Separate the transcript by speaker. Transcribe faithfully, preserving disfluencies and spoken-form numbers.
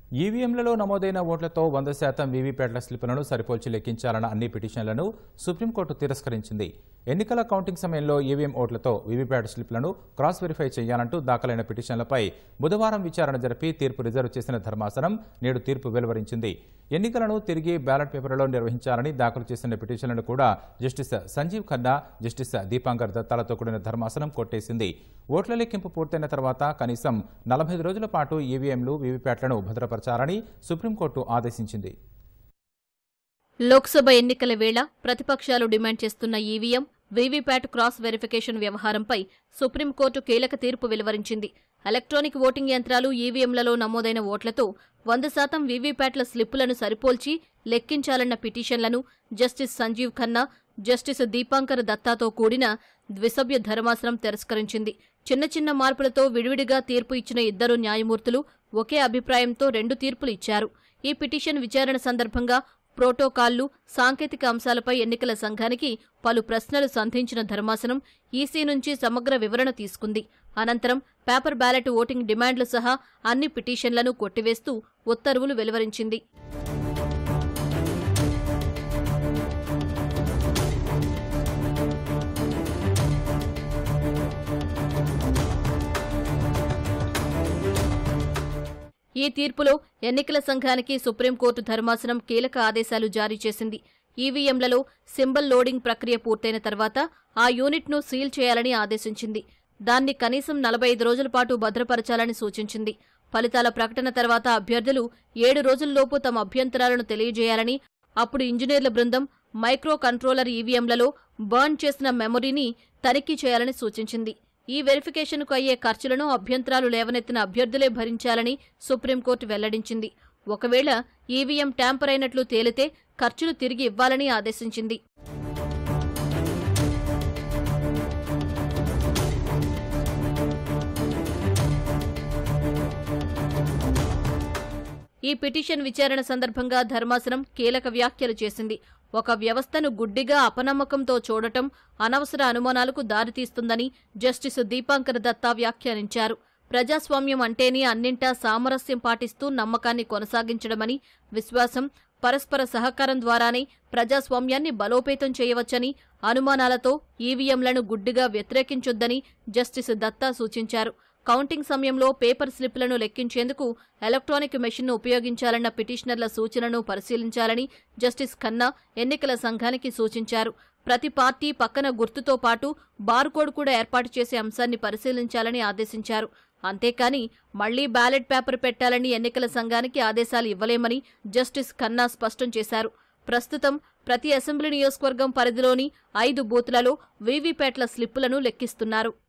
Speaker 1: ఈవీఎంలలో నమోదైన ఓట్లతో వంద శాతం వీవీప్యాట్ల స్లిప్పులను సరిపోల్చి లెక్కించాలన్న అన్ని పిటిషన్లను సుప్రీంకోర్టు తిరస్కరించింది. ఎన్నికల కౌంటింగ్ సమయంలో ఈవీఎం ఓట్లతో వీవీప్యాట్ స్లిప్పులను క్రాస్ వెరిఫై చేయాలంటూ దాఖలైన పిటిషన్లపై బుధవారం విచారణ జరిపి తీర్పు రిజర్వ్ చేసిన ధర్మాసనం నేడు తీర్పు వెలువరించింది. ఎన్నికలను తిరిగి బ్యాలెట్ పేపర్లో నిర్వహించాలని దాఖలు చేసిన పిటిషన్లను కూడా జస్టిస్ సంజీవ్ ఖన్నా, జస్టిస్ దీపాంకర్ దత్తాలతో కూడిన ధర్మాసనం కొట్టేసింది. ఓట్ల లెక్కింపు పూర్తయిన తర్వాత కనీసం నలభై రోజుల పాటు ఈవీఎంలు, వీవీప్యాట్లను భద్రపరచాలని సుప్రీంకోర్టు ఆదేశించింది.
Speaker 2: లోక్సభ ఎన్నికల వేళ ప్రతిపక్షాలు డిమాండ్ చేస్తున్న ఈవీఎం, వీవీప్యాట్ క్రాస్ వెరిఫికేషన్ వ్యవహారంపై సుప్రీంకోర్టు కీలక తీర్పు వెలువరించింది. ఎలక్ట్రానిక్ ఓటింగ్ యంత్రాలు ఈవీఎంలలో నమోదైన ఓట్లతో వంద శాతం వీవీప్యాట్ల స్లిప్పులను సరిపోల్చి లెక్కించాలన్న పిటిషన్లను జస్టిస్ సంజీవ్ ఖన్నా, జస్టిస్ దీపాంకర్ దత్తాతో కూడిన ద్విసభ్య ధర్మాసనం తిరస్కరించింది. చిన్న చిన్న మార్పులతో విడివిడిగా తీర్పు ఇచ్చిన ఇద్దరు న్యాయమూర్తులు ఒకే అభిప్రాయంతో రెండు తీర్పులు ఇచ్చారు. ఈ పిటిషన్ విచారణ సందర్భంగా ప్రోటోకాల్లు, సాంకేతిక అంశాలపై ఎన్నికల సంఘానికి పలు ప్రశ్నలు సంధించిన ధర్మాసనం ఈసీ నుంచి సమగ్ర వివరణ తీసుకుంది. అనంతరం పేపర్ బ్యాలెట్ ఓటింగ్ డిమాండ్లు సహా అన్ని పిటిషన్లను కొట్టివేస్తూ ఉత్తర్వులు వెలువరించింది. ఈ తీర్పులో ఎన్నికల సంఘానికి సుప్రీంకోర్టు ధర్మాసనం కీలక ఆదేశాలు జారీ చేసింది. ఈవీఎంలలో సింబల్ లోడింగ్ ప్రక్రియ పూర్తయిన తర్వాత ఆ యూనిట్ను సీల్ చేయాలని ఆదేశించింది. దాన్ని కనీసం నలభై ఐదు రోజుల పాటు భద్రపరచాలని సూచించింది. ఫలితాల ప్రకటన తర్వాత అభ్యర్థులు ఏడు రోజుల్లోపు తమ అభ్యంతరాలను తెలియజేయాలని, అప్పుడు ఇంజనీర్ల బృందం మైక్రో కంట్రోలర్ ఈవీఎంలలో బర్న్ చేసిన మెమొరీని తనిఖీ చేయాలని సూచించింది. ఈ వెరిఫికేషన్కు అయ్యే ఖర్చులను అభ్యంతరాలు లేవనెత్తిన అభ్యర్థులే భరించాలని సుప్రీంకోర్టు వెల్లడించింది. ఒకవేళ ఈవీఎం ట్యాంపర్ అయినట్లు తేలితే ఖర్చులు తిరిగి ఇవ్వాలని ఆదేశించింది. ఈ పిటిషన్ విచారణ సందర్భంగా ధర్మాసనం కీలక వ్యాఖ్యలు చేసింది. ఒక వ్యవస్థను గుడ్డిగా అపనమ్మకంతో చూడటం అనవసర అనుమానాలకు దారితీస్తుందని జస్టిస్ దీపాంకర్ దత్తా వ్యాఖ్యానించారు. ప్రజాస్వామ్యం అంటేనే అన్నింటా సామరస్యం పాటిస్తూ నమ్మకాన్ని కొనసాగించడమని, విశ్వాసం, పరస్పర సహకారం ద్వారానే ప్రజాస్వామ్యాన్ని బలోపేతం చేయవచ్చని, అనుమానాలతో ఈవీఎంలను గుడ్డిగా వ్యతిరేకించొద్దని జస్టిస్ దత్తా సూచించారు. కౌంటింగ్ సమయంలో పేపర్ స్లిప్లను లెక్కించేందుకు ఎలక్ట్రానిక్ మెషిన్ను ఉపయోగించాలన్న పిటిషనర్ల సూచనను పరిశీలించాలని జస్టిస్ ఖన్నా ఎన్నికల సంఘానికి సూచించారు. ప్రతి పార్టీ పక్కన గుర్తుతో పాటు బార్కోడ్ కూడా ఏర్పాటు చేసే అంశాన్ని పరిశీలించాలని ఆదేశించారు. అంతేకాని మళ్లీ బ్యాలెట్ పేపర్ పెట్టాలని ఎన్నికల సంఘానికి ఆదేశాలు ఇవ్వలేమని జస్టిస్ ఖన్నా స్పష్టం చేశారు. ప్రస్తుతం ప్రతి అసెంబ్లీ నియోజకవర్గం పరిధిలోని ఐదు బూత్లలో వీవీప్యాట్ల స్లిప్పులను లెక్కిస్తున్నారు.